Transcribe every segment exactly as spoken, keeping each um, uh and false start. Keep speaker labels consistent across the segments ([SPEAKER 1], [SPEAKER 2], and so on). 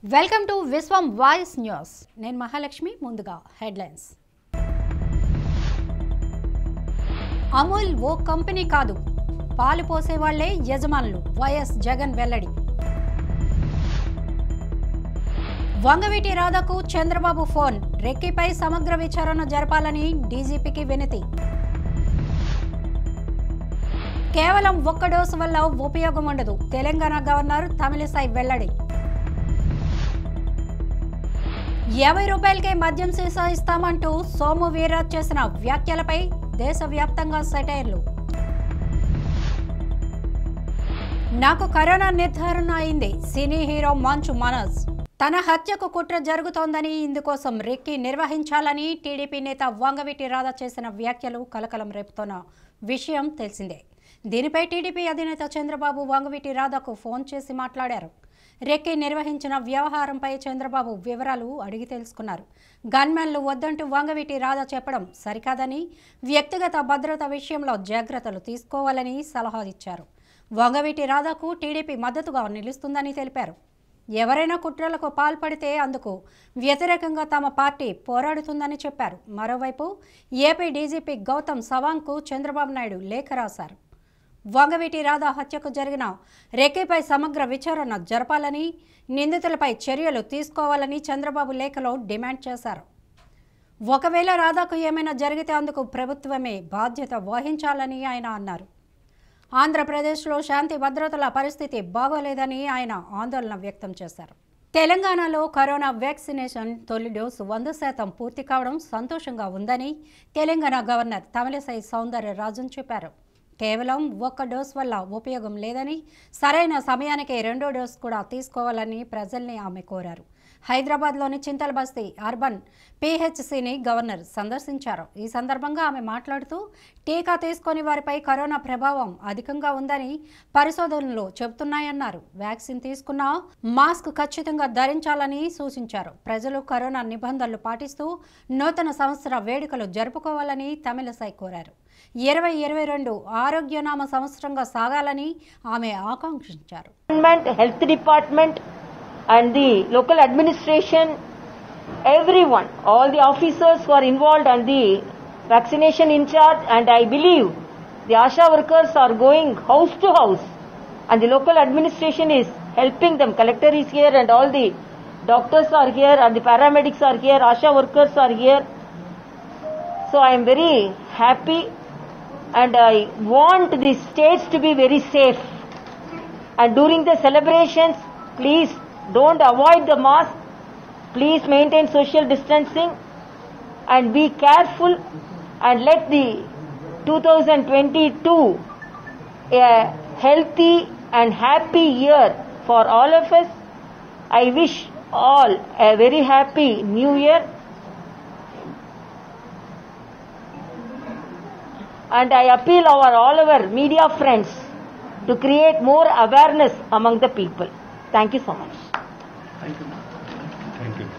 [SPEAKER 1] Welcome to Vishwam voice news. నేను మహాలక్ష్మి. ముందుగా headlines. Amul ఓ company కాదు, పాలు పోసే వాళ్లే యజమానులు. వైఎస్ జగన్ వెల్లడి. వంగవీటి రాధాకు చంద్రబాబు ఫోన్. రెక్కిపై సమగ్ర విచారణ జరపాలని డీజీపీకి వినతి. కేవలం ఒక్క డోసు వల్ల ఉపయోగం ఉండదు, తెలంగాణ గవర్నర్ తమిళిసై వెల్లడి. యాభై రూపాయలకే మద్యం సీసా ఇస్తామంటూ సోము వీర్రాజు చేసిన వ్యాఖ్యలపై దేశవ్యాప్తంగా సెటైర్లు. నాకు కరోనా నిర్ధారణ అయింది. Cine hero Manchu Manoj. తన హత్యకు కుట్ర జరుగుతోందని, ఇందుకోసం రెక్కి నిర్వహించాలని టీడీపీ నేత వంగవీటి రాధా చేసిన వ్యాఖ్యలు కలకలం రేపుతున్న విషయం తెలిసిందే. దీనిపై టీడీపీ అధినేత చంద్రబాబు వంగవీటి రాధాకు ఫోన్ చేసి మాట్లాడారు. రెక్కి నిర్వహించిన వ్యవహారంపై చంద్రబాబు వివరాలు అడిగి తెలుసుకున్నారు. గన్మెన్లు వద్దంటూ వంగవీటి రాధా చెప్పడం సరికాదని, వ్యక్తిగత భద్రత విషయంలో జాగ్రత్తలు తీసుకోవాలని సలహా ఇచ్చారు. వంగవీటి రాధాకు టీడీపీ మద్దతుగా నిలుస్తుందని తెలిపారు. ఎవరైనా కుట్రలకు పాల్పడితే అందుకు వ్యతిరేకంగా తమ పార్టీ పోరాడుతుందని చెప్పారు. మరోవైపు ఏపీ డీజీపీ గౌతమ్ సవాంగ్కు చంద్రబాబు నాయుడు లేఖ రాశారు. వంగవీటి రాధా హత్యకు జరిగిన రెక్కిపై సమగ్ర విచారణ జరపాలని, నిందితులపై చర్యలు తీసుకోవాలని చంద్రబాబు లేఖలో డిమాండ్ చేశారు. ఒకవేళ రాధాకు ఏమైనా జరిగితే అందుకు ప్రభుత్వమే బాధ్యత వహించాలని ఆయన అన్నారు. ఆంధ్రప్రదేశ్లో శాంతి భద్రతల పరిస్థితి బాగోలేదని ఆయన ఆందోళన వ్యక్తం చేశారు. తెలంగాణలో కరోనా వ్యాక్సినేషన్ తొలి డోసు వంద శాతం పూర్తి కావడం సంతోషంగా ఉందని తెలంగాణ గవర్నర్ తమిళిసై సౌందరరాజన్ చెప్పారు. కేవలం ఒక్క డోస్ వల్ల ఉపయోగం లేదని, సరైన సమయానికే రెండో డోస్ కూడా తీసుకోవాలని ప్రజల్ని ఆమె కోరారు. హైదరాబాద్లోని చింతల్ బస్తీ అర్బన్ పీహెచ్సిని గవర్నర్ సందర్శించారు. ఈ సందర్భంగా ఆమె మాట్లాడుతూ, టీకా తీసుకొని వారిపై కరోనా ప్రభావం అధికంగా ఉందని పరిశోధనలు చెబుతున్నాయన్నారు. వ్యాక్సిన్ తీసుకున్నా మాస్క్ ఖచ్చితంగా ధరించాలని సూచించారు. ప్రజలు కరోనా నిబంధనలు పాటిస్తూ నూతన సంవత్సర వేడుకలు జరుపుకోవాలని తమిళిసై కోరారు. ఇరవై ఇరవై రెండు ఆరోగ్యనామ సంవత్సరంగా సాగాలని ఆమె ఆకాంక్షించారు.
[SPEAKER 2] Health department and the local administration, everyone, all the officers who are involved and the vaccination in charge, and I believe the ASHA workers are going house to house and the local administration is helping them. Collector is here and all the doctors are here and the paramedics are here, ASHA workers are here. So I am very happy and I want the states to be very safe, and during the celebrations, please don't avoid the mask, please maintain social distancing and be careful, and let the two thousand twenty-two a healthy and happy year for all of us. I wish all a very happy new year, and I appeal our all our media friends to create more awareness among the people. Thank you so much.
[SPEAKER 3] Thank you. Thank you.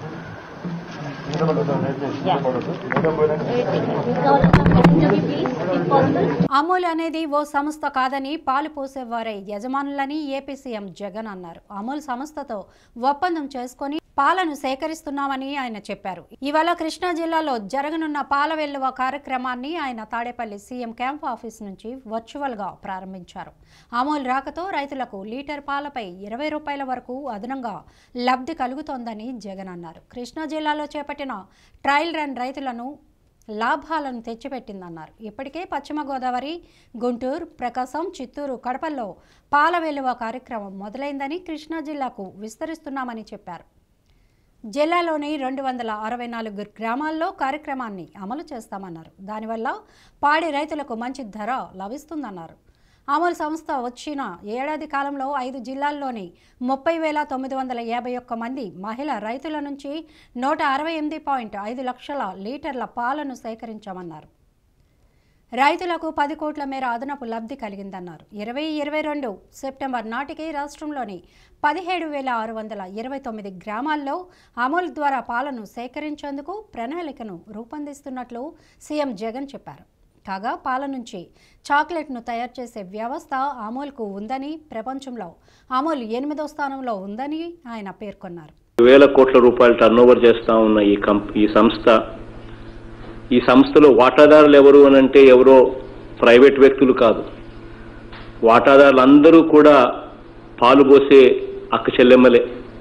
[SPEAKER 1] Amul అనేది ఓ సంస్థ కాదని, పాలు పోసేవారే యజమానులని AP CM Jagan అన్నారు. అమూల్ సంస్థతో ఒప్పందం చేసుకుని పాలను సేకరిస్తున్నామని ఆయన చెప్పారు. ఇవాళ కృష్ణా జిల్లాలో జరగనున్న పాల వెల్లువ కార్యక్రమాన్ని ఆయన తాడేపల్లి సీఎం క్యాంప్ ఆఫీస్ నుంచి వర్చువల్ గా ప్రారంభించారు. అమూల్ రాకతో రైతులకు లీటర్ పాలపై ఇరవై రూపాయల వరకు అదనంగా లబ్ధి కలుగుతోందని జగన్ అన్నారు. కృష్ణా జిల్లాలో చేపట్టిన ట్రయల్ రన్ రైతులను లాభాలను తెచ్చిపెట్టిందన్నారు. ఇప్పటికే పశ్చిమ గోదావరి, గుంటూరు, ప్రకాశం, చిత్తూరు, కడపల్లో పాల వెల్లువ కార్యక్రమం మొదలైందని, కృష్ణా జిల్లాకు విస్తరిస్తున్నామని చెప్పారు. జిల్లాలోని రెండు వందల అరవై నాలుగు గ్రామాల్లో కార్యక్రమాన్ని అమలు చేస్తామన్నారు. దానివల్ల పాడి రైతులకు మంచి ధర లభిస్తుందన్నారు. అమూల్ సంస్థ వచ్చిన ఏడాది కాలంలో ఐదు జిల్లాల్లోని ముప్పై వేల తొమ్మిది వందల యాభై ఒక్క మంది మహిళా రైతుల నుంచి నూట అరవై ఎనిమిది పాయింట్ ఐదు లక్షల లీటర్ల పాలను సేకరించామన్నారు. రైతులకు పది కోట్ల మేర అదనపు లబ్ధి కలిగిందన్నారు. ఇరవై ఇరవై రెండు సెప్టెంబర్ నాటికి రాష్ట్రంలోని పదిహేడు వేల ఆరు వందల ఇరవై తొమ్మిది గ్రామాల్లో అమూల్ ద్వారా పాలను సేకరించేందుకు ప్రణాళికను రూపొందిస్తున్నట్లు సీఎం జగన్ చెప్పారు. కాగా పాల నుంచి చాక్లెట్ను తయారు చేసే వ్యవస్థ అమూల్కు ఉందని, ప్రపంచంలో అమూల్ ఎనిమిదో స్థానంలో ఉందని ఆయన పేర్కొన్నారు.
[SPEAKER 4] వేల కోట్ల రూపాయలు టర్న్ ఓవర్ చేస్తా ఉన్న ఈ కంప్ ఈ సంస్థ ఈ సంస్థలో వాటాదారులు ఎవరు అని అంటే ఎవరో ప్రైవేట్ వ్యక్తులు కాదు. వాటాదారులందరూ కూడా పాలుపోసే అక్క చెల్లెమ్మలే.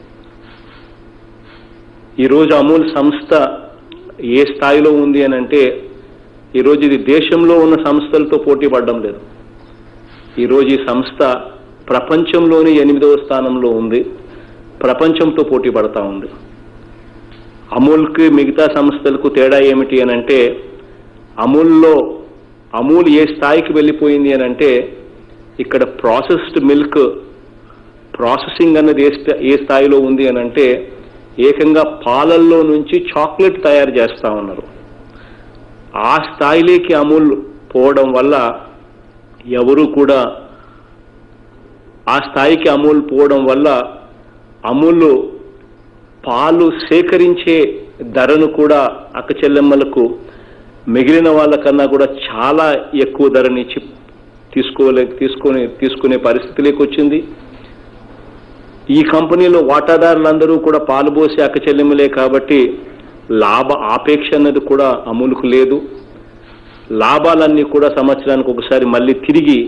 [SPEAKER 4] ఈరోజు అమూల్ సంస్థ ఏ స్థాయిలో ఉంది అని అంటే ఈరోజు ఇది దేశంలో ఉన్న సంస్థలతో పోటీ పడడం లేదు. ఈరోజు ఈ సంస్థ ప్రపంచంలోని ఎనిమిదవ స్థానంలో ఉంది, ప్రపంచంతో పోటీ పడతా ఉంది. అమూల్కి మిగతా సంస్థలకు తేడా ఏమిటి అని అంటే అమూల్లో అమూల్ ఏ స్థాయికి వెళ్ళిపోయింది అని అంటే ఇక్కడ ప్రాసెస్డ్ మిల్క్ ప్రాసెసింగ్ అన్నది ఏ ఏ స్థాయిలో ఉంది అని అంటే ఏకంగా పాలల్లో నుంచి చాక్లెట్ తయారు చేస్తా ఉన్నారు. ఆ స్థాయిలోకి అమూల్ పోవడం వల్ల ఎవరు కూడా ఆ స్థాయికి అమూల్ పోవడం వల్ల అమూల్ పాలు సేకరించే ధరను కూడా అక్క చెల్లెమ్మలకు మిగిలిన వాళ్ళకన్నా కూడా చాలా ఎక్కువ ధరనిచ్చి తీసుకోలే తీసుకొని తీసుకునే పరిస్థితిలోకి వచ్చింది. ఈ కంపెనీలో వాటాదారులందరూ కూడా పాలు పోసే అక్క చెల్లెమ్మలే కాబట్టి లాభ ఆపేక్ష అన్నది కూడా అమూల్కు లేదు. లాభాలన్నీ కూడా సంవత్సరానికి ఒకసారి మళ్ళీ తిరిగి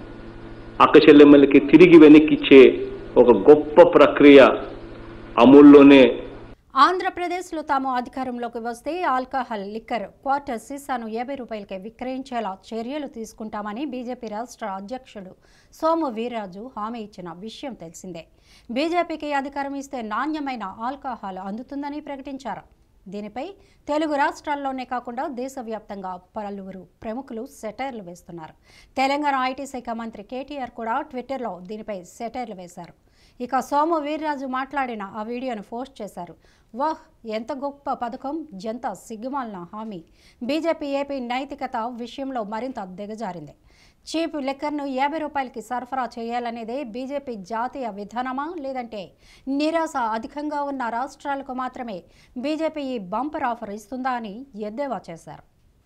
[SPEAKER 4] అక్క చెల్లెమ్మలకి తిరిగి వెనక్కిచ్చే ఒక గొప్ప ప్రక్రియ అమూల్లోనే.
[SPEAKER 1] ఆంధ్రప్రదేశ్లో తాము అధికారంలోకి వస్తే ఆల్కహాల్ లిక్కర్ క్వార్టర్ సీసాను యాభై రూపాయలకే విక్రయించేలా చర్యలు తీసుకుంటామని బీజేపీ రాష్ట్ర అధ్యక్షుడు సోము వీర్రాజు హామీ ఇచ్చిన విషయం తెలిసిందే. బీజేపీకి అధికారం ఇస్తే నాణ్యమైన ఆల్కహాల్ అందుతుందని ప్రకటించారు. దీనిపై తెలుగు రాష్ట్రాల్లోనే కాకుండా దేశవ్యాప్తంగా పలువురు ప్రముఖులు సెటైర్లు వేస్తున్నారు. తెలంగాణ ఐటీ శాఖ మంత్రి కేటీఆర్ కూడా ట్విట్టర్లో దీనిపై సెటైర్లు వేశారు. ఇక సోము వీర్రాజు మాట్లాడిన ఆ వీడియోను పోస్ట్ చేశారు. వాహ్, ఎంత గొప్ప పథకం, ఎంత సిగ్గుమాలిన హామీ. బీజేపీ ఏపీ నైతికత విషయంలో మరింత దిగజారింది. చీప్ లిక్కర్ను యాభై రూపాయలకి సరఫరా చేయాలనేదే బీజేపీ జాతీయ విధానమా, లేదంటే నిరాశ అధికంగా ఉన్న రాష్ట్రాలకు మాత్రమే బీజేపీ ఈ బంపర్ ఆఫర్ ఇస్తుందా అని ఎద్దేవా చేశారు.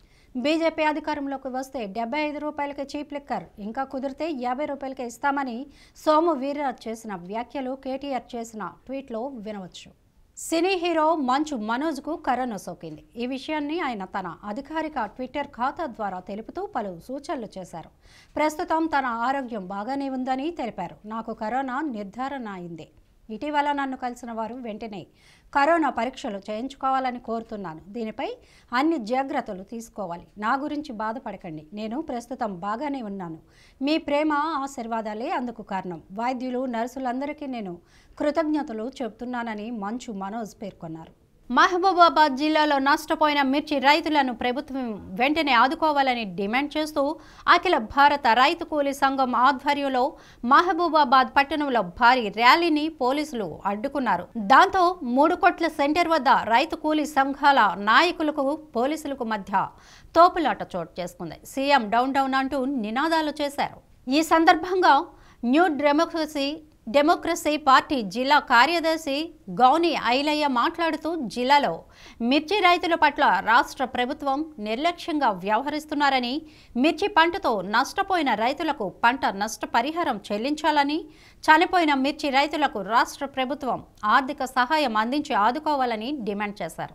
[SPEAKER 1] బీజేపీ అధికారంలోకి వస్తే డెబ్బై ఐదు రూపాయలకి చీప్ లిక్కర్, ఇంకా కుదిరితే యాభై రూపాయలకి ఇస్తామని సోము వీర్రాజ్ చేసిన వ్యాఖ్యలు కేటీఆర్ చేసిన ట్వీట్లో వినవచ్చు. సినీ హీరో మంచు మనోజ్కు కరోనా సోకింది. ఈ విషయాన్ని ఆయన తన అధికారిక ట్విట్టర్ ఖాతా ద్వారా తెలుపుతూ పలు సూచనలు చేశారు. ప్రస్తుతం తన ఆరోగ్యం బాగానే ఉందని తెలిపారు. నాకు కరోనా నిర్ధారణ అయింది. ఇటీవల నన్ను కలిసిన వారు వెంటనే కరోనా పరీక్షలు చేయించుకోవాలని కోరుతున్నాను. దీనిపై అన్ని జాగ్రత్తలు తీసుకోవాలి. నా గురించి బాధపడకండి. నేను ప్రస్తుతం బాగానే ఉన్నాను. మీ ప్రేమ ఆశీర్వాదాలే అందుకు కారణం. వైద్యులు, నర్సులందరికీ నేను కృతజ్ఞతలు చెబుతున్నానని మంచు మనోజ్ పేర్కొన్నారు. మహబూబాబాద్ జిల్లాలో నష్టపోయిన మిర్చి రైతులను ప్రభుత్వం వెంటనే ఆదుకోవాలని డిమాండ్ చేస్తూ అఖిల భారత రైతు కూలీ సంఘం ఆధ్వర్యంలో మహబూబాబాద్ పట్టణంలో భారీ ర్యాలీని పోలీసులు అడ్డుకున్నారు. దాంతో మూడు కోట్ల సెంటర్ వద్ద రైతు కూలీ సంఘాల నాయకులకు పోలీసులకు మధ్య తోపులాట చోటు చేసుకుంది. సీఎం డౌన్ డౌన్ అంటూ నినాదాలు చేశారు. ఈ సందర్భంగా న్యూ డెమోక్రసీ డెమోక్రసీ పార్టీ జిల్లా కార్యదర్శి గౌని ఐలయ్య మాట్లాడుతూ జిల్లాలో మిర్చి రైతుల పట్ల రాష్ట్ర ప్రభుత్వం నిర్లక్ష్యంగా వ్యవహరిస్తున్నారని, మిర్చి పంటతో నష్టపోయిన రైతులకు పంట నష్టపరిహారం చెల్లించాలని, చనిపోయిన మిర్చి రైతులకు రాష్ట్ర ప్రభుత్వం ఆర్థిక సహాయం అందించి ఆదుకోవాలని డిమాండ్ చేశారు.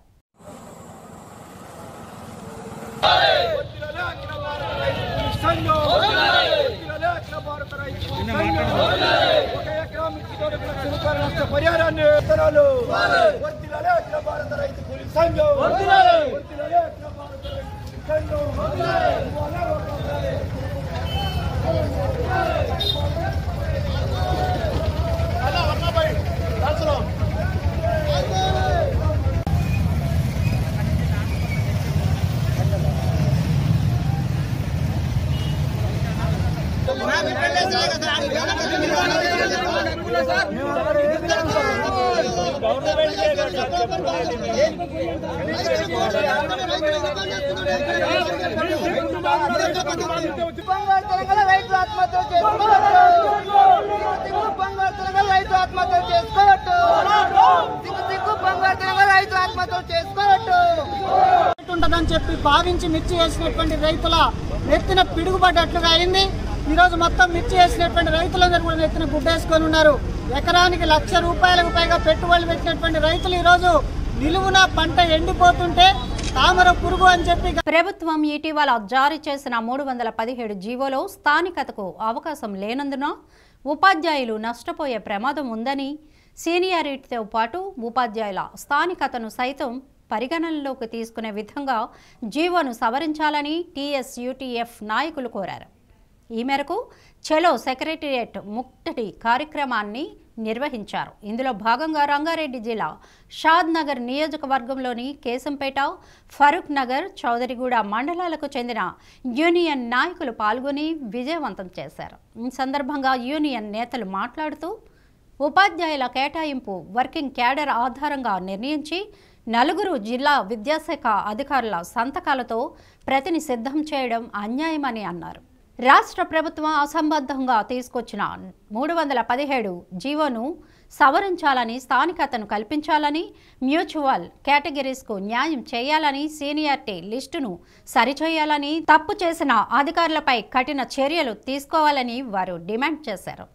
[SPEAKER 5] ఉంటుందని చెప్పి భావించి మిర్చి వేసినటువంటి రైతుల నెత్తిన పిడుగుపడ్డట్లుగా అయింది. ఈరోజు మొత్తం మిర్చి వేసినటువంటి రైతులందరూ కూడా నెత్తిన గుడ్డేసుకొని ఉన్నారు. ఎకరానికి లక్ష రూపాయలకు పైగా పెట్టుబడులు పెట్టినటువంటి రైతులు ఈరోజు నిలువున పంట ఎండిపోతుంటే తామర పురుగు అని చెప్పి
[SPEAKER 1] ప్రభుత్వం ఇటీవల జారీ చేసిన మూడు వందల పదిహేడు జీవోలో స్థానికతకు అవకాశం లేనందున ఉపాధ్యాయులు నష్టపోయే ప్రమాదం ఉందని, సీనియారిటీతో పాటు ఉపాధ్యాయుల స్థానికతను సైతం పరిగణనలోకి తీసుకునే విధంగా జీవోను సవరించాలని టీఎస్యూటీఎఫ్ నాయకులు కోరారు. ఈ మేరకు చలో సెక్రటేరియట్ ముట్టడి కార్యక్రమాన్ని నిర్వహించారు. ఇందులో భాగంగా రంగారెడ్డి జిల్లా షాద్ నగర్ నియోజకవర్గంలోని కేశంపేట, ఫరూక్ నగర్, చౌదరిగూడ మండలాలకు చెందిన యూనియన్ నాయకులు పాల్గొని విజయవంతం చేశారు. ఈ సందర్భంగా యూనియన్ నేతలు మాట్లాడుతూ ఉపాధ్యాయుల కేటాయింపు వర్కింగ్ క్యాడర్ ఆధారంగా నిర్ణయించి నలుగురు జిల్లా విద్యాశాఖ అధికారుల సంతకాలతో ప్రతిని సిద్ధం చేయడం అన్యాయమని అన్నారు. రాష్ట్ర ప్రభుత్వం అసంబద్ధంగా తీసుకొచ్చిన మూడు వందల పదిహేడు జీవోను సవరించాలని, స్థానికతను కల్పించాలని, మ్యూచువల్ కేటగిరీస్కు న్యాయం చేయాలని, సీనియారిటీ లిస్టును సరిచేయాలని, తప్పు చేసిన అధికారులపై కఠిన చర్యలు తీసుకోవాలని వారు డిమాండ్ చేశారు.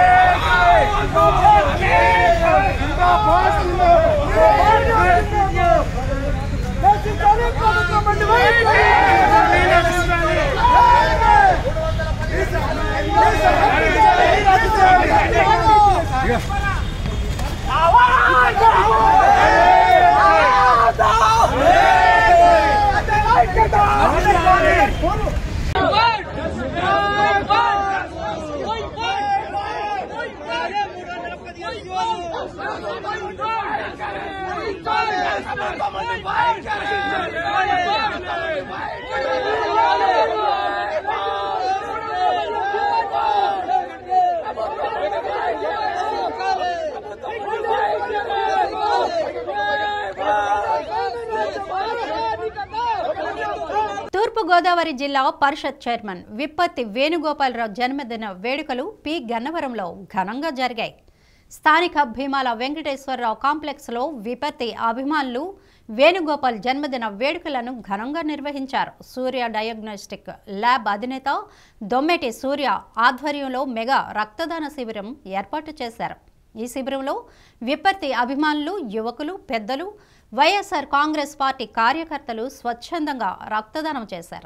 [SPEAKER 1] తూర్పుగోదావరి జిల్లా పరిషత్ చైర్మన్ విప్పత్తి వేణుగోపాలరావు జన్మదిన వేడుకలు పి గన్నవరంలో ఘనంగా జరిగాయి. స్థానిక భీమాల వెంకటేశ్వరరావు కాంప్లెక్స్లో విపత్తి అభిమానులు వేణుగోపాల్ జన్మదిన వేడుకలను ఘనంగా నిర్వహించారు. సూర్య డయాగ్నోస్టిక్ ల్యాబ్ అధినేత దొమ్మెటి సూర్య ఆధ్వర్యంలో మెగా రక్తదాన శిబిరం ఏర్పాటు చేశారు. ఈ శిబిరంలో విపత్తి అభిమానులు, యువకులు, పెద్దలు, వైఎస్ఆర్ కాంగ్రెస్ పార్టీ కార్యకర్తలు స్వచ్ఛందంగా రక్తదానం చేశారు.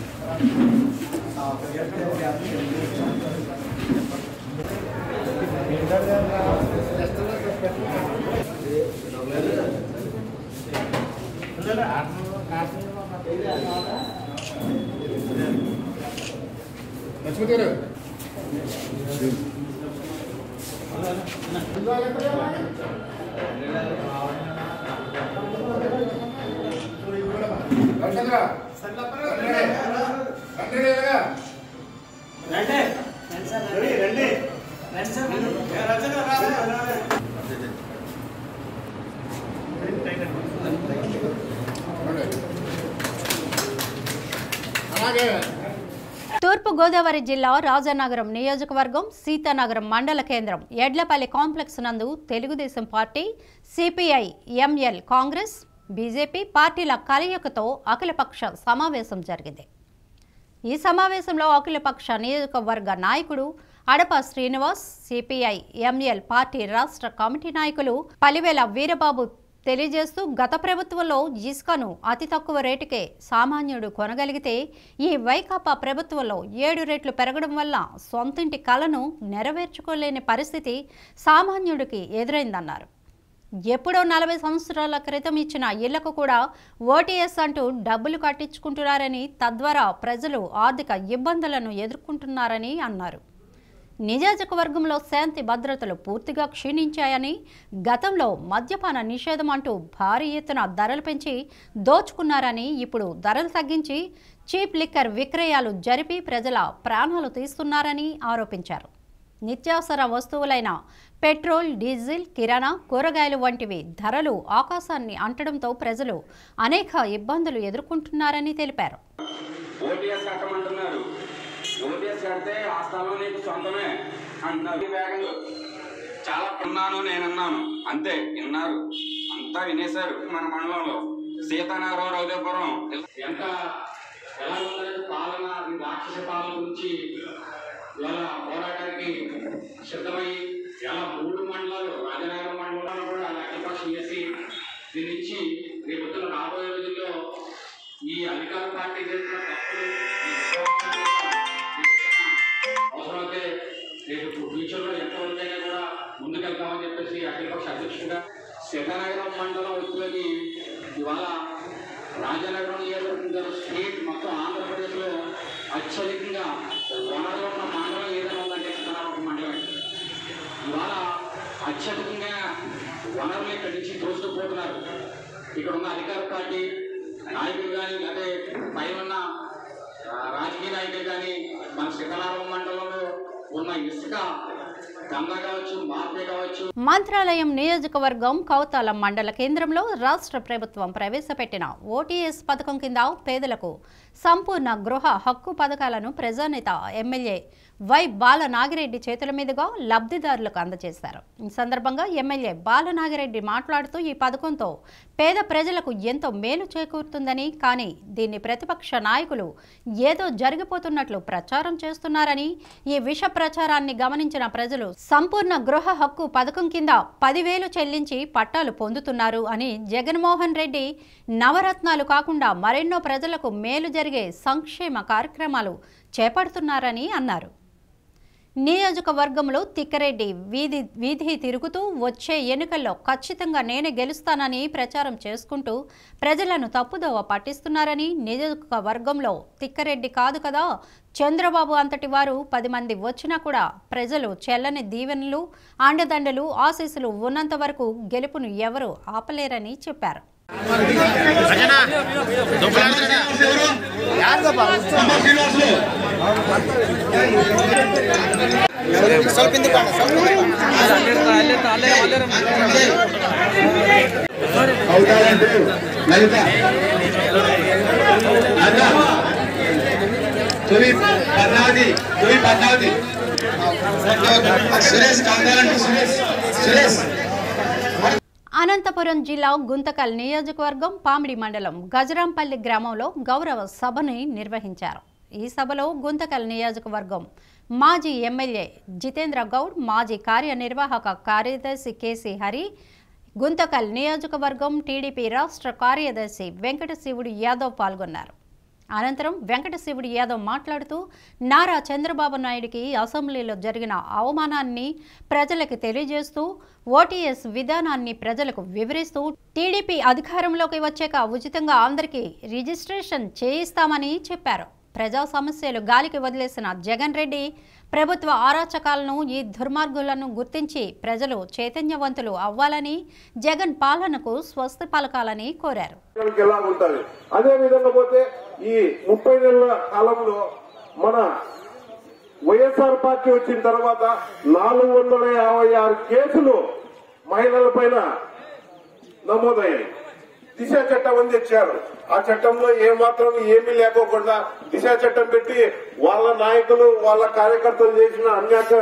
[SPEAKER 1] తూర్పుగోదావరి జిల్లా రాజానగరం నియోజకవర్గం సీతానగరం మండల కేంద్రం ఎడ్లపల్లి కాంప్లెక్స్ నందు Telugu Desam party, CPI ML, Congress, BJP పార్టీల కలయికతో అఖిలపక్ష సమావేశం జరిగింది. ఈ సమావేశంలో అఖిలపక్ష నియోజకవర్గ నాయకుడు Adapa Srinivas, CPI ML party రాష్ట్ర కమిటీ నాయకులు పలివేల వీరబాబు తెలియజేస్తూ గత ప్రభుత్వంలో ఇసుకను అతి తక్కువ రేటుకే సామాన్యుడు కొనగలిగితే ఈ వైకాపా ప్రభుత్వంలో ఏడు రెట్లు పెరగడం వల్ల సొంతింటి కలను నెరవేర్చుకోలేని పరిస్థితి సామాన్యుడికి ఎదురైందన్నారు. ఎప్పుడో నలభై సంవత్సరాల క్రితం ఇచ్చిన ఇళ్లకు కూడా ఓటీఎస్ అంటూ డబ్బులు కట్టించుకుంటున్నారని, తద్వారా ప్రజలు ఆర్థిక ఇబ్బందులను ఎదుర్కొంటున్నారని అన్నారు. నియోజకవర్గంలో శాంతి భద్రతలు పూర్తిగా క్షీణించాయని, గతంలో మద్యపాన నిషేధం అంటూ భారీ ఎత్తున ధరలు పెంచి దోచుకున్నారని, ఇప్పుడు ధరలు తగ్గించి చీప్ లిక్కర్ విక్రయాలు జరిపి ప్రజల ప్రాణాలు తీస్తున్నారని ఆరోపించారు. నిత్యావసర వస్తువులైన పెట్రోల్, డీజిల్, కిరాణా, కూరగాయలు వంటివి ధరలు ఆకాశాన్ని అంటడంతో ప్రజలు అనేక ఇబ్బందులు ఎదుర్కొంటున్నారని తెలిపారు.
[SPEAKER 6] చాలా విన్నాను, నేనున్నాను, అంతే విన్నారు, అంతా వినేశారు. మన మండలంలో సీతానగరం, రౌదేపురం ఎంత ఎలా ఉందంటే పాలన, రాక్షస పాలన గురించి ఇవాళ పోరాటానికి సిద్ధమై ఇలా మూడు మండలాలు రాజనగరం మండలంలో కూడా అఖిలపక్షం చేసి దీని నుంచి రేపు రాబోయే రోజుల్లో ఈ అధికార పార్టీ చేసిన తప్పులు అవసరమైతే రేపు ఫ్యూచర్లో ఎంతవరకైనా కూడా ముందుకెళ్తామని చెప్పేసి అఖిలపక్ష అధ్యక్షుడిగా సీతానగరం మండలం వ్యక్తులకి ఇవాళ రాజనగరం నియోజకవర్గం స్టేట్ మొత్తం ఆంధ్రప్రదేశ్లో అత్యధికంగా వనరులు ఉన్న మండలం ఏదైనా ఉందంటే సీతానగరం మండలం. ఇవాళ అత్యధికంగా వనరులు ఇక్కడి నుంచి దోసుకుపోతున్నారు. ఇక్కడ ఉన్న అధికార పార్టీ నాయకులు కానీ అదే పైన ఉన్న రాజకీయ నాయకులు కానీ మన సీతానగరం మండలంలో ఉన్న ఇసుక
[SPEAKER 1] మంత్రాలయం నియోజకవర్గం కౌతాల మండల కేంద్రంలో రాష్ట్ర ప్రభుత్వం ప్రవేశపెట్టిన ఓటీఎస్ పథకం కింద పేదలకు సంపూర్ణ గృహ హక్కు పథకాలను ప్రజానేత ఎమ్మెల్యే వై బాలనాగిరెడ్డి చేతుల మీదుగా లబ్ధిదారులకు అందజేశారు. ఈ సందర్భంగా ఎమ్మెల్యే బాలనాగిరెడ్డి మాట్లాడుతూ ఈ పథకంతో పేద ప్రజలకు ఎంతో మేలు చేకూరుతుందని, కానీ దీన్ని ప్రతిపక్ష నాయకులు ఏదో జరిగిపోతున్నట్లు ప్రచారం చేస్తున్నారని, ఈ విష ప్రచారాన్ని గమనించిన ప్రజలు సంపూర్ణ గృహ హక్కు పథకం కింద పదివేలు చెల్లించి పట్టాలు పొందుతున్నారు అని, జగన్మోహన్ రెడ్డి నవరత్నాలు కాకుండా మరెన్నో ప్రజలకు మేలు జరిగే సంక్షేమ కార్యక్రమాలు చేపడుతున్నారని అన్నారు. నియోజకవర్గంలో తిక్కరెడ్డి వీధి వీధి తిరుగుతూ వచ్చే ఎన్నికల్లో ఖచ్చితంగా నేనే గెలుస్తానని ప్రచారం చేసుకుంటూ ప్రజలను తప్పుదోవ పట్టిస్తున్నారని, నియోజకవర్గంలో తిక్కరెడ్డి కాదు కదా చంద్రబాబు అంతటి వారు పది మంది వచ్చినా కూడా ప్రజలు చెల్లని దీవెనలు, అండదండలు, ఆశీస్సులు ఉన్నంత వరకు గెలుపును ఎవరూ ఆపలేరని చెప్పారు. అనంతపురం జిల్లా గుంతకల్ నియోజకవర్గం పామిడి మండలం గజరాంపల్లి గ్రామంలో గౌరవ సభని నిర్వహించారు. ఈ సభలో గుంతకల్ నియోజకవర్గం మాజీ ఎమ్మెల్యే జితేంద్ర గౌడ్, మాజీ కార్యనిర్వాహక కార్యదర్శి కేసీ హరి, గుంతకల్ నియోజకవర్గం టీడీపీ రాష్ట్ర కార్యదర్శి వెంకటశివుడు యాదవ్ పాల్గొన్నారు. అనంతరం వెంకటశివుడు యాదవ్ మాట్లాడుతూ నారా చంద్రబాబు నాయుడికి అసెంబ్లీలో జరిగిన అవమానాన్ని ప్రజలకు తెలియజేస్తూ ఓటీఎస్ విధానాన్ని ప్రజలకు వివరిస్తూ టీడీపీ అధికారంలోకి వచ్చాక ఉచితంగా అందరికీ రిజిస్ట్రేషన్ చేయిస్తామని చెప్పారు. ప్రజా సమస్యలు గాలికి వదిలేసిన జగన్ రెడ్డి ప్రభుత్వ అరాచకాలను, ఈ దుర్మార్గులను గుర్తించి ప్రజలు చైతన్యవంతులు అవ్వాలని, జగన్ పాలనకు స్వస్తి పలకాలని కోరారు.
[SPEAKER 7] అదే విధంగా పోతే ఈ ముప్పై నెలల కాలంలో మన వైఎస్ఆర్ పార్టీ వచ్చిన తర్వాత నాలుగు వందల యాభై ఆరు కేసులు మహిళల పైన నమోదయ్యాయి. దిశ చట్టం అని తెచ్చారు. ఆ చట్టంలో ఏమాత్రం ఏమీ లేకోకుండా దిశ చట్టం పెట్టి వాళ్ళ నాయకులు వాళ్ళ కార్యకర్తలు చేసిన అన్యాక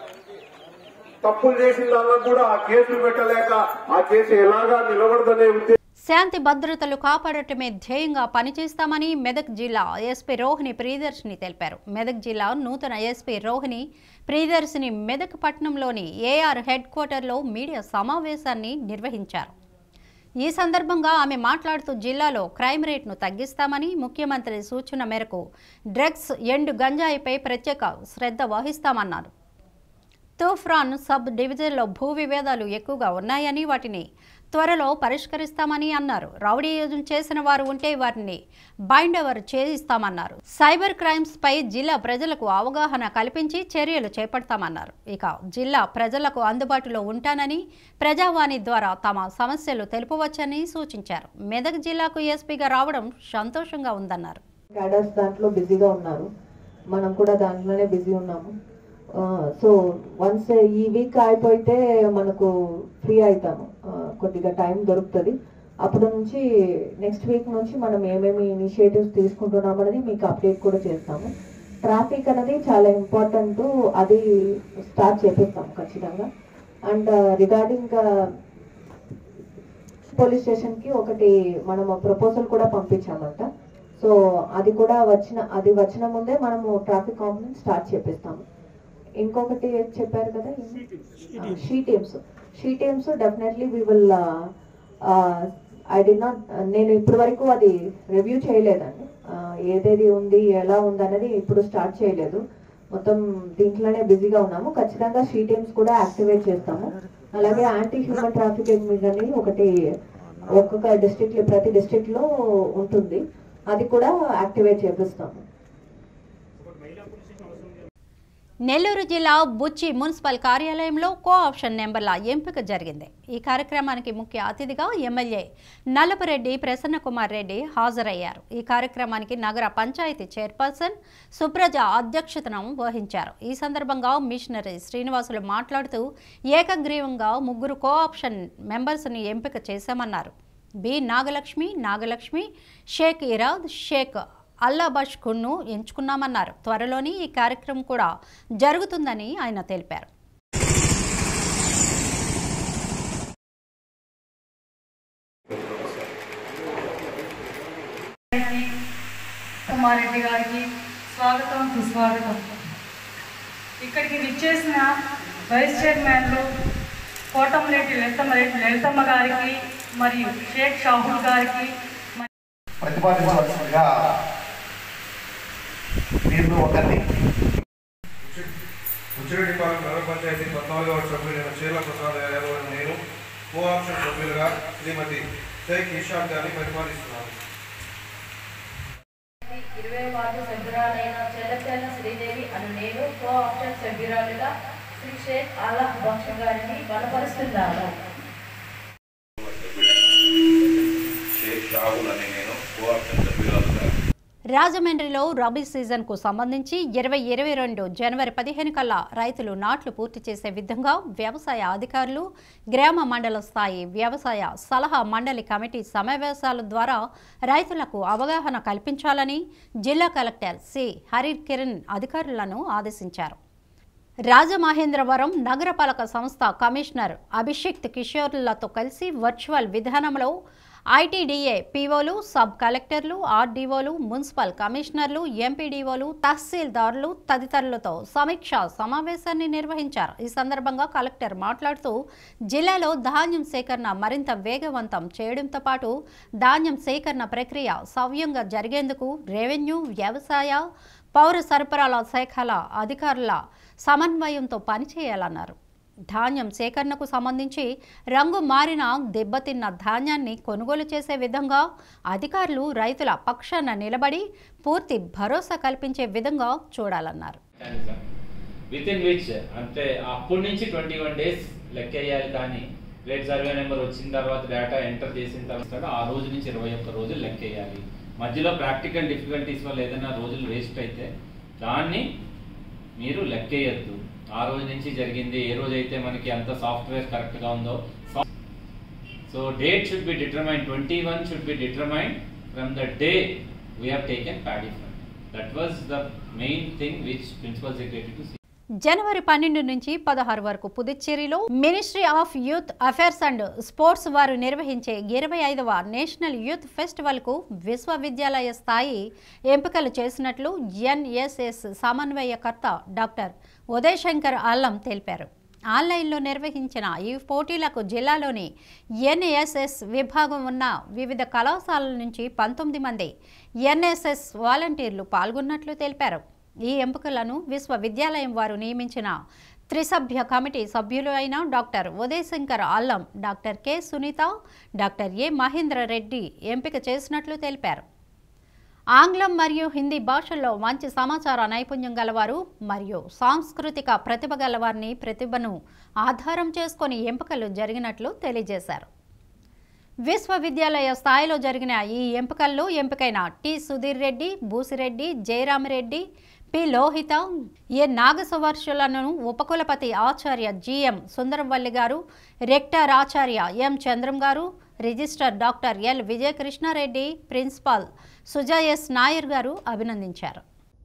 [SPEAKER 7] తప్పులు చేసిన దానికి కూడా ఆ కేసులు పెట్టలేక ఆ కేసు ఎలాగా నిలబడదనే ఉద్దేశం.
[SPEAKER 1] శాంతి భద్రతలు కాపాడటమే ధ్యేయంగా పనిచేస్తామని మెదక్ జిల్లా ఎస్పీ రోహిణి ప్రియదర్శిని తెలిపారు. మెదక్ జిల్లా నూతన ఎస్పీ రోహిణి ప్రియదర్శిని మెదక్ పట్టణంలోని ఏఆర్ హెడ్ క్వార్టర్లో మీడియా సమావేశాన్ని నిర్వహించారు. ఈ సందర్భంగా ఆమె మాట్లాడుతూ జిల్లాలో క్రైమ్ రేట్ను తగ్గిస్తామని, ముఖ్యమంత్రి సూచన మేరకు డ్రగ్స్, ఎండు గంజాయిపై ప్రత్యేక శ్రద్ధ వహిస్తామన్నారు. తూఫ్రాన్ సబ్ డివిజన్లో భూ వివాదాలు ఎక్కువగా ఉన్నాయని, వాటిని త్వరలో పరిష్కరిస్తామని అన్నారు. రౌడీయుజం చేసిన వారు ఉంటే వారిని బైండ్ ఓవర్ చేయిస్తామన్నారు. సైబర్ క్రైమ్స్ పై జిల్లా ప్రజలకు అవగాహన కల్పించి చర్యలు చేపడతామన్నారు. ఇక జిల్లా ప్రజలకు అందుబాటులో ఉంటానని, ప్రజావాణి ద్వారా తమ సమస్యలు తెలుపవచ్చని సూచించారు. మెదక్ జిల్లాకు ఎస్పీగా రావడం సంతోషంగా ఉందన్నారు.
[SPEAKER 8] క్యాడర్స్ దాంట్లో బిజీగా ఉన్నారు, మనం కూడా దాంట్లోనే బిజీ ఉన్నాము. సో వన్స్ ఈ వీక్ అయిపోతే మనకు ఫ్రీ అవుతాము, కొద్దిగా టైం దొరుకుతుంది. అప్పటి నుంచి నెక్స్ట్ వీక్ నుంచి మనం ఏమేమి ఇనిషియేటివ్స్ తీసుకుంటున్నాం అనేది మీకు అప్డేట్ కూడా చేస్తాము. ట్రాఫిక్ అనేది చాలా ఇంపార్టెంట్, అది స్టార్ట్ చేపిస్తాం ఖచ్చితంగా. అండ్ రిగార్డింగ్ పోలీస్ స్టేషన్కి ఒకటి మనం ప్రపోజల్ కూడా పంపించామంట. సో అది కూడా వచ్చిన అది వచ్చిన ముందే మనము ట్రాఫిక్ కాంప్లైంట్ స్టార్ట్ చేపిస్తాము. ఇంకొకటి చెప్పారు కదా she teams she teams definitely we will I'd not నేను ఇప్పటి వరకు అది రివ్యూ చేయలేదండి. ఏదేది ఉంది ఎలా ఉంది అనేది ఇప్పుడు స్టార్ట్ చేయలేదు. మొత్తం దీంట్లోనే బిజీగా ఉన్నాము. ఖచ్చితంగా షీ టీమ్స్ కూడా యాక్టివేట్ చేస్తాము. అలాగే యాంటీ హ్యూమన్ ట్రాఫికింగ్ మీదని ఒకటి ఒక్కొక్క డిస్ట్రిక్ట్ ప్రతి డిస్ట్రిక్ట్ లో ఉంటుంది, అది కూడా యాక్టివేట్ చేపిస్తాము.
[SPEAKER 1] నెల్లూరు జిల్లా బుచ్చి మున్సిపల్ కార్యాలయంలో కో ఆప్షన్ నెంబర్ల ఎంపిక జరిగింది. ఈ కార్యక్రమానికి ముఖ్య అతిథిగా ఎమ్మెల్యే నల్లపురెడ్డి ప్రసన్నకుమార్ రెడ్డి హాజరయ్యారు. ఈ కార్యక్రమానికి నగర పంచాయతీ చైర్పర్సన్ సుప్రజ అధ్యక్షతను వహించారు. ఈ సందర్భంగా మిషనరీ శ్రీనివాసులు మాట్లాడుతూ ఏకగ్రీవంగా ముగ్గురు కో ఆప్షన్ మెంబర్స్ని ఎంపిక చేశామన్నారు. బి నాగలక్ష్మి నాగలక్ష్మి షేక్ ఇరాద్ షేక్ అల్లాబష్ ఖున్ను ఎంచుకున్నామన్నారు. త్వరలోని ఈ కార్యక్రమం కూడా జరుగుతుందని ఆయన తెలిపారు.
[SPEAKER 9] కుమారెడ్డి గారికి స్వాగతం సుస్వాగతం. ఇక్కడికి విచ్చేసిన వైస్ చైర్మన్లు కోటంరెడ్డి లలితమ్మ లలితమ్మ గారికి మరియు షేక్ షాహుల్ గారికి
[SPEAKER 10] ప్రతిపాదించవలసిందిగా వీరిలో ఒకరిని
[SPEAKER 11] ఉచ్చిరెడ్డిపాలెం నగర పంచాయతీ పద్నాలుగవ సభ్యులైన చీర్ల ప్రసాద్ యాదవ్ నేను కో ఆప్షన్ సభ్యులుగా శ్రీమతి షేక్ ఇషాక్ గారిని పరిపాలిస్తున్నాను.
[SPEAKER 12] ఇరవై వార్డు సభ్యురాలైన చెల్లచెల్ల శ్రీదేవి అను నేను కో ఆప్షన్ సభ్యురాలుగా శ్రీ షేక్ ఆలా బక్ష గారిని బలపరుస్తున్నాను.
[SPEAKER 1] రాజమండ్రిలో రబీ సీజన్కు సంబంధించి ఇరవై ఇరవై రెండు జనవరి పదిహేను కల్లా రైతులు నాట్లు పూర్తి చేసే విధంగా వ్యవసాయ అధికారులు గ్రామ మండల స్థాయి వ్యవసాయ సలహా మండలి కమిటీ సమావేశాల ద్వారా రైతులకు అవగాహన కల్పించాలని జిల్లా కలెక్టర్ సి హరికిరణ్ అధికారులను ఆదేశించారు. రాజమహేంద్రవరం నగరపాలక సంస్థ కమిషనర్ అభిషేక్ కిషోర్లతో కలిసి వర్చువల్ విధానంలో ఐటీడీఏ పీఓలు సబ్ కలెక్టర్లు ఆర్డీఓలు మున్సిపల్ కమిషనర్లు ఎంపీడీఓలు తహసీల్దారులు తదితరులతో సమీక్షా సమావేశాన్ని నిర్వహించారు. ఈ సందర్భంగా కలెక్టర్ మాట్లాడుతూ జిల్లాలో ధాన్యం సేకరణ మరింత వేగవంతం చేయడంతో పాటు ధాన్యం సేకరణ ప్రక్రియ సవ్యంగా జరిగేందుకు రెవెన్యూ వ్యవసాయ పౌర సరఫరాల శాఖల అధికారుల సమన్వయంతో పనిచేయాలన్నారు. ధాన్యం సేకరణకు సంబంధించి రంగు మారిన దెబ్బతిన్న ధాన్యాన్ని కొనుగోలు చేసే విధంగా అధికారులు రైతుల పక్షాన నిలబడి పూర్తి భరోసా కల్పించే విధంగా చూడాలన్నారు.
[SPEAKER 13] వితిన్ విచ్ అంటే అప్పటి నుంచి ట్వంటీ వన్ డేస్ లెక్క వేయాలి. కానీ రేట్ సర్వే నెంబర్ వచ్చిన తర్వాత డేటా ఎంటర్ చేసిన తర్వాత ఆ రోజు నుంచి ఇరవై ఒక్క రోజులు లెక్క వేయాలి. మధ్యలో ప్రాక్టికల్ డిఫికల్టీస్ వల్ల ఏదైనా రోజులు వేస్ట్ అయితే దాన్ని మీరు లెక్కేయద్దు. ఆ రోజు నుంచి జరిగింది ఏ రోజైతే మనకి అంత సాఫ్ట్వేర్ కరెక్ట్ గా ఉందో. So date should be determine twenty one should be determine from the day we have taken paddy fund. That was the main thing which principal secretary to
[SPEAKER 1] జనవరి పన్నెండు నుంచి పదహారు వరకు పుదుచ్చేరిలో ministry of youth affairs and sports వారు నిర్వహించే ఇరవై ఐదవ నేషనల్ యూత్ ఫెస్టివల్ కు విశ్వవిద్యాలయ స్థాయి ఎంపికలు చేసినట్లు ఎన్ఎస్ఎస్ సమన్వయకర్త డాక్టర్ ఉదయశంకర్ అల్లం తెలిపారు. ఆన్లైన్లో నిర్వహించిన ఈ పోటీలకు జిల్లాలోని ఎన్ఎస్ఎస్ విభాగం ఉన్న వివిధ కళాశాలల నుంచి పంతొమ్మిది మంది ఎన్ఎస్ఎస్ వాలంటీర్లు పాల్గొన్నట్లు తెలిపారు. ఈ ఎంపికలను విశ్వవిద్యాలయం వారు నియమించిన త్రిసభ్య కమిటీ సభ్యులు అయిన doctor Udayashankar Allam, doctor K Sunitha, doctor A Mahendra Reddy ఎంపిక చేసినట్లు తెలిపారు. ఆంగ్లం మరియు హిందీ భాషల్లో మంచి సమాచార నైపుణ్యం గలవారు మరియు సాంస్కృతిక ప్రతిభ గలవారిని ప్రతిభను ఆధారం చేసుకొని ఎంపికలు జరిగినట్లు తెలియజేశారు. విశ్వవిద్యాలయ స్థాయిలో జరిగిన ఈ ఎంపికల్లో ఎంపికైన T Sudheer Reddy, Busireddy, Jayaramareddy, P Lohitha, A నాగసువర్షులను ఉపకులపతి ఆచార్య జిఎం సుందరంవల్లి గారు, రెక్టర్ ఆచార్య M Chandram garu, register doctor L Vijayakrishnareddy, principal Sujay S Nair garu అభినందించారు.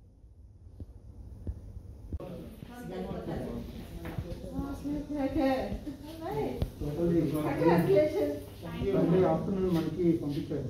[SPEAKER 14] ఆఫ్టర్నూన్ మనకి పంపించారు.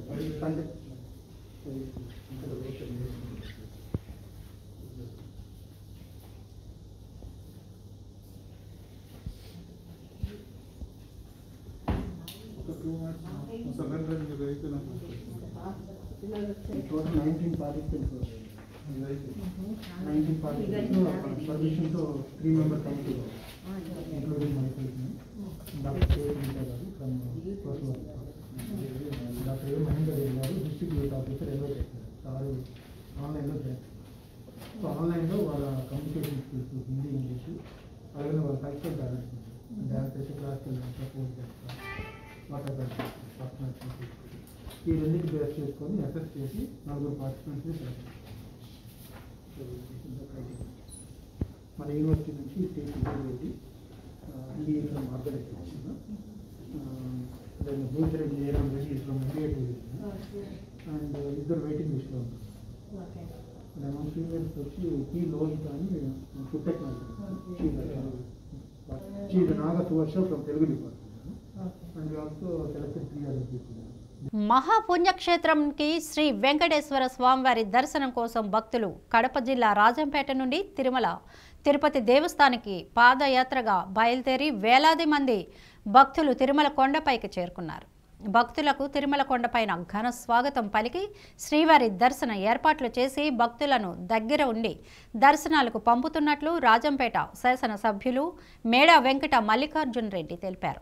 [SPEAKER 10] నైన్టీన్ పార్టిసిపెంట్స్ నైన్టీన్ పార్టిసిపెంట్స్ పర్మిషన్తో three member committee including myself doctor K Vijay garu from social work, doctor A Mahender Reddy garu district youth officer ఎల్లో చేస్తారు సార్ ఆన్లైన్లో చేస్తారు. సో ఆన్లైన్లో వాళ్ళ కమ్యూనికేషన్ స్కిల్స్ హిందీ ఇంగ్లీష్ అలాగే వాళ్ళ కల్చరల్ టాలెంట్స్ డ్యాన్స్ చేసి క్లాసికల్ సపోర్ట్ చేస్తారు, వాటర్ పర్సనాలిటీ ఈ రెండింటి బేస్ చేసుకొని అసెస్ చేసి నలుగురు పార్టిసిపెంట్స్ని సెలెక్ట్ మన యూనివర్సిటీ నుంచి స్టేట్ పెట్టి Indian from organisation then future engineer ready from India tourism and ఇద్దరు వెయిటింగ్ లిస్ట్లో ఉంటారు. మన ఫీమేల్స్ వచ్చి కీ లోహిత అని ఫుడ్ టెక్నాలజీ షీఈ్ Naga Suvarsha from Telugu department and also selected three other people.
[SPEAKER 1] మహాపుణ్యక్షేత్రంకి శ్రీ వెంకటేశ్వర స్వామివారి దర్శనం కోసం భక్తులు కడప జిల్లా రాజంపేట నుండి తిరుమల తిరుపతి దేవస్థానానికి పాదయాత్రగా బయలుదేరి వేలాది మంది భక్తులు తిరుమల కొండపైకి చేరుకున్నారు. భక్తులకు తిరుమల కొండపైన ఘన స్వాగతం పలికి శ్రీవారి దర్శన ఏర్పాట్లు చేసి భక్తులను దగ్గర ఉండి దర్శనాలకు పంపుతున్నట్లు రాజంపేట శాసన సభ్యులు మేడా వెంకట మల్లికార్జున రెడ్డి తెలిపారు.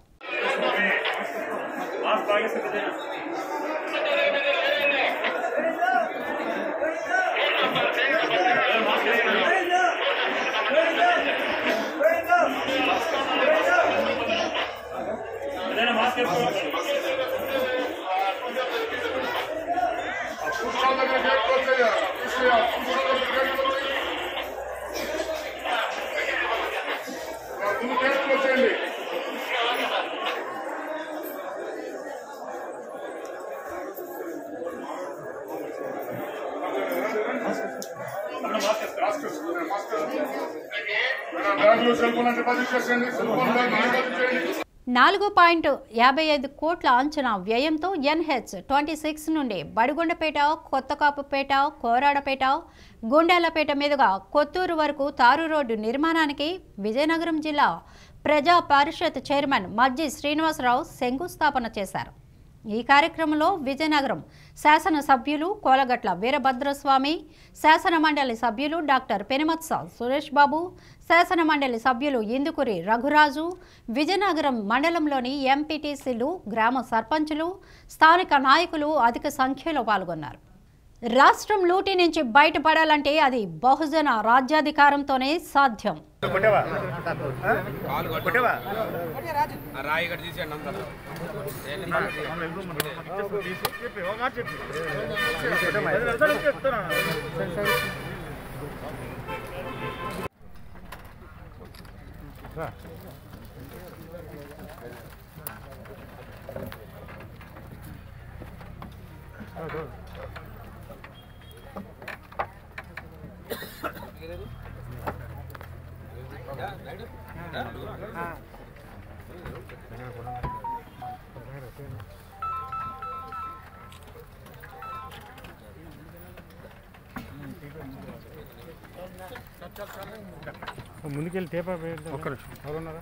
[SPEAKER 1] నాలుగు పాయింట్ యాభై ఐదు కోట్ల అంచనా వ్యయంతో ఎన్హెచ్ ట్వంటీ సిక్స్ నుండి బడిగొండపేట, కొత్తకాపుపేట, కోరాడపేట, గుండాలపేట మీదుగా కొత్తూరు వరకు తారు రోడ్డు నిర్మాణానికి విజయనగరం జిల్లా ప్రజా పరిషత్ చైర్మన్ మజ్జి శ్రీనివాసరావు శంకుస్థాపన చేశారు. ఈ కార్యక్రమంలో విజయనగరం శాసన సభ్యులు కోలగట్ల వీరభద్రస్వామి, శాసన మండలి సభ్యులు డాక్టర్ పెనుమత్స సురేష్ బాబు, శాసన మండలి సభ్యులు ఇందుకూరి రఘురాజు, విజయనగరం మండలంలోని ఎంపీటీసీలు, గ్రామ సర్పంచులు, స్థానిక నాయకులు అధిక సంఖ్యలో పాల్గొన్నారు. రాష్ట్రం లూటీ నుంచి బయటపడాలంటే అది బహుజన రాజ్యాధికారంతోనే సాధ్యం.
[SPEAKER 10] ముందుకెళ్ళి టేపా ఒక్క నిమిషం ఎవరున్నారా?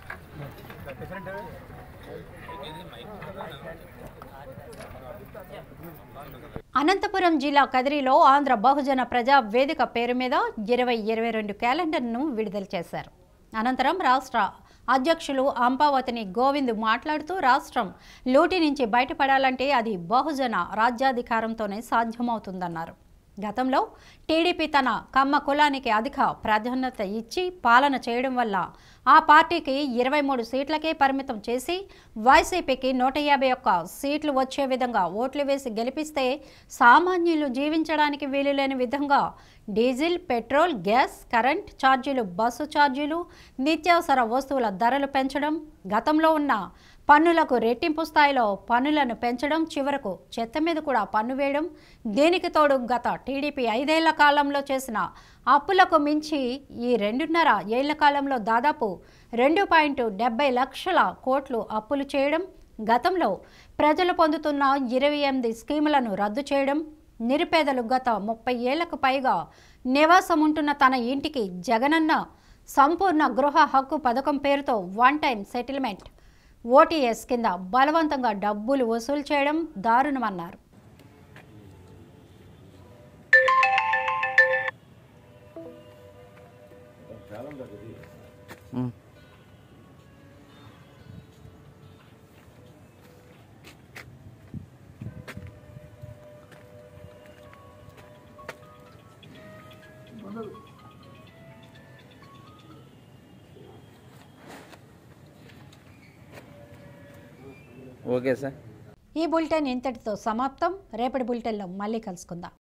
[SPEAKER 1] అనంతపురం జిల్లా కదిరిలో ఆంధ్ర బహుజన ప్రజా వేదిక పేరు మీద ఇరవై ఇరవై రెండు క్యాలెండర్ను విడుదల చేశారు. అనంతరం రాష్ట్ర అధ్యక్షులు అంపావతిని గోవింద్ మాట్లాడుతూ రాష్ట్రం లూటీ నుంచి బయటపడాలంటే అది బహుజన రాజ్యాధికారంతోనే సాధ్యమవుతుందన్నారు. గతంలో టీడీపీ తన కమ్మ కులానికి అధిక ప్రాధాన్యత ఇచ్చి పాలన చేయడం వల్ల ఆ పార్టీకి ఇరవై మూడు సీట్లకే పరిమితం చేసి వైసీపీకి నూట యాభై ఒక్క సీట్లు వచ్చే విధంగా ఓట్లు వేసి గెలిపిస్తే సామాన్యులు జీవించడానికి వీలులేని విధంగా డీజిల్, పెట్రోల్, గ్యాస్, కరెంట్ ఛార్జీలు, బస్సు ఛార్జీలు, నిత్యావసర వస్తువుల ధరలు పెంచడం, గతంలో ఉన్న పన్నులకు రెట్టింపు స్థాయిలో పన్నులను పెంచడం, చివరకు చెత్త మీద కూడా పన్ను వేయడం, దీనికి తోడు గత టీడీపీ ఐదేళ్ల కాలంలో చేసిన అప్పులకు మించి ఈ రెండున్నర ఏళ్ల కాలంలో దాదాపు రెండు పాయింట్ డెబ్బై లక్షల కోట్లు అప్పులు చేయడం, గతంలో ప్రజలు పొందుతున్న ఇరవై ఎనిమిది స్కీములను రద్దు చేయడం, నిరుపేదలు గత ముప్పై ఏళ్లకు పైగా నివాసం ఉంటున్న తన ఇంటికి జగనన్న సంపూర్ణ గృహ హక్కు పథకం పేరుతో వన్ టైం సెటిల్మెంట్, ఓటీఎస్ కింద బలవంతంగా డబ్బులు వసూలు చేయడం దారుణమన్నారు.
[SPEAKER 14] Okay sir.
[SPEAKER 1] ఈ బులెటిన్ ఇంతటితో సమాప్తం. రేపటి బులెటిన్లో మళ్ళీ కలుసుకుందాం.